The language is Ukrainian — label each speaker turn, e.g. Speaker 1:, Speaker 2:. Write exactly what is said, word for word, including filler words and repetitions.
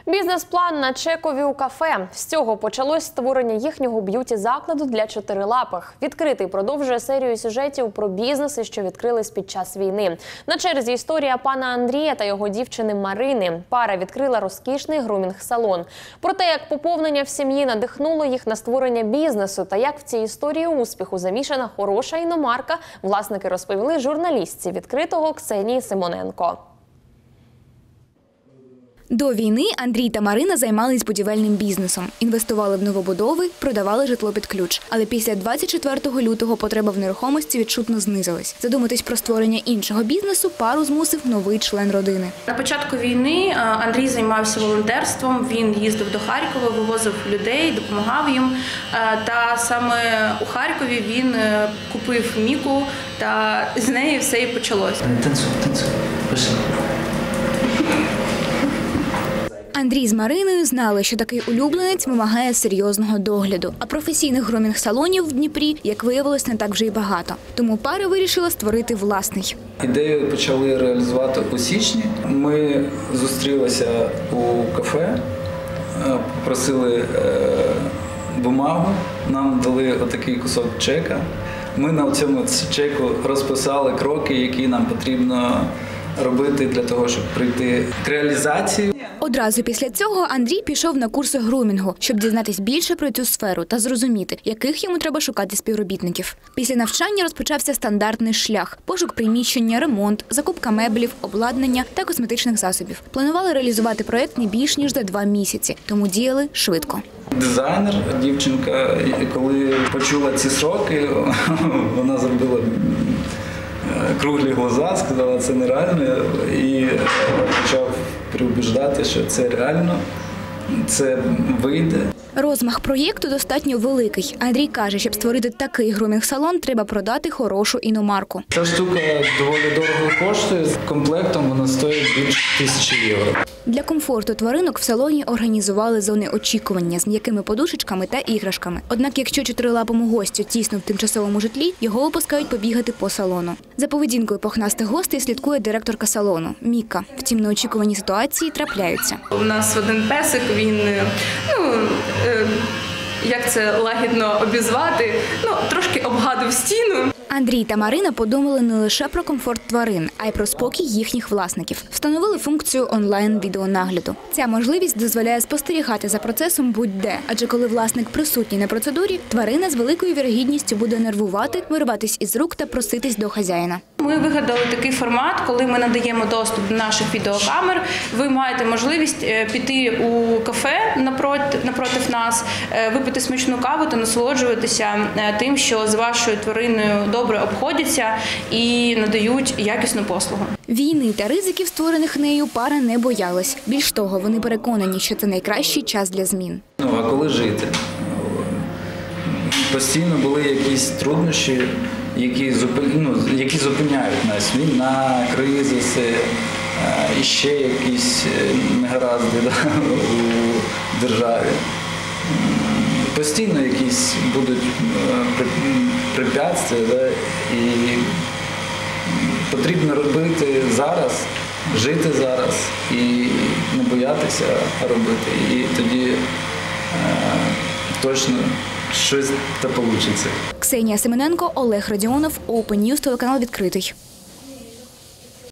Speaker 1: Бізнес-план на чекові у кафе. З цього почалось створення їхнього б'юті-закладу для чотирилапих. Відкритий продовжує серію сюжетів про бізнеси, що відкрились під час війни. На черзі історія пана Андрія та його дівчини Марини. Пара відкрила розкішний грумінг-салон. Про те, як поповнення в сім'ї надихнуло їх на створення бізнесу та як в цій історії успіху замішана хороша іномарка, власники розповіли журналістці відкритого Ксенії Симоненко.
Speaker 2: До війни Андрій та Марина займались будівельним бізнесом. Інвестували в новобудови, продавали житло під ключ. Але після двадцять четвертого лютого потреба в нерухомості відчутно знизилась. Задуматись про створення іншого бізнесу пару змусив новий член родини.
Speaker 3: На початку війни Андрій займався волонтерством, він їздив до Харкова, вивозив людей, допомагав їм. Та саме у Харкові він купив Міку, та з неї все і почалось.
Speaker 4: Танцуй, танцуй, пішли.
Speaker 2: Андрій з Мариною знали, що такий улюбленець вимагає серйозного догляду. А професійних грумінг-салонів в Дніпрі, як виявилось, не так вже й багато. Тому пара вирішила створити власний.
Speaker 4: Ідею почали реалізувати у січні. Ми зустрілися у кафе, попросили бумагу, нам дали отакий кусок чека. Ми на цьому чеку розписали кроки, які нам потрібно робити для того, щоб прийти к реалізації.
Speaker 2: Одразу після цього Андрій пішов на курси грумінгу, щоб дізнатись більше про цю сферу та зрозуміти, яких йому треба шукати співробітників. Після навчання розпочався стандартний шлях – пошук приміщення, ремонт, закупка меблів, обладнання та косметичних засобів. Планували реалізувати проєкт не більш ніж за два місяці, тому діяли швидко.
Speaker 4: Дизайнер, дівчинка, коли почула ці сроки, вона зробила круглі глаза, сказала, це нереально, і почав переубіждати, що це реально, це вийде.
Speaker 2: Розмах проєкту достатньо великий. Андрій каже, щоб створити такий грумінг-салон, треба продати хорошу іномарку.
Speaker 4: Ця штука доволі дорого коштує. Комплектом вона стоїть більше тисячі євро.
Speaker 2: Для комфорту тваринок в салоні організували зони очікування з м'якими подушечками та іграшками. Однак, якщо чотирилапому гостю тісно в тимчасовому житлі, його випускають побігати по салону. За поведінкою пухнастих гостей слідкує директорка салону – Міка. Втім, неочікувані ситуації трапляються.
Speaker 3: У нас один песик, він, ну, як це лагідно обізвати, ну, трошки обгадив стіну.
Speaker 2: Андрій та Марина подумали не лише про комфорт тварин, а й про спокій їхніх власників. Встановили функцію онлайн-відеонагляду. Ця можливість дозволяє спостерігати за процесом будь-де, адже коли власник присутній на процедурі, тварина з великою вірогідністю буде нервувати, вириватись із рук та проситись до хазяїна.
Speaker 3: Ми вигадали такий формат, коли ми надаємо доступ до наших відеокамер. Ви маєте можливість піти у кафе напроти, напроти нас, випити смачну каву та насолоджуватися тим, що з вашою твариною добре обходяться і надають якісну послугу.
Speaker 2: Війни та ризиків, створених нею, пара не боялась. Більш того, вони переконані, що це найкращий час для змін.
Speaker 4: Ну, а коли жити? Постійно були якісь труднощі, які, зупин... ну, які зупиняють нас. Війна, кризиси, і ще якісь негаразди, да, у державі. Постійно якісь будуть препятствия, да, і потрібно робити зараз, жити зараз і не боятися робити. І тоді е, точно щось та вийде.
Speaker 2: Ксенія Симоненко, Олег Радіонов, Open News, телеканал «Відкритий».